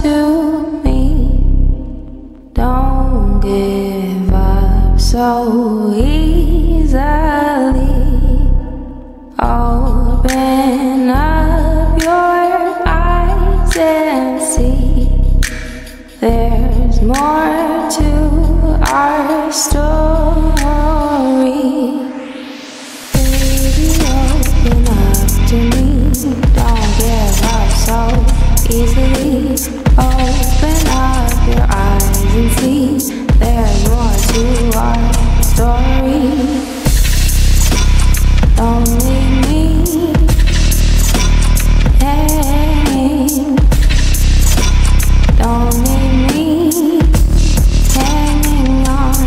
to me. Don't give up so easily. Open up your eyes and see there's more to our story. Baby, open up to me. Don't give up so easily. Open up your eyes and see there's more to our story. Don't leave me hanging. Don't leave me hanging on.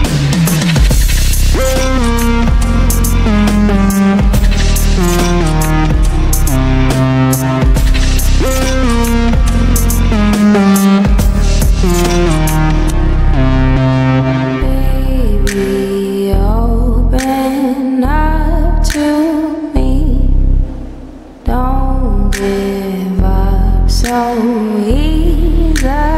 Baby, open up to me. Don't give up so easily.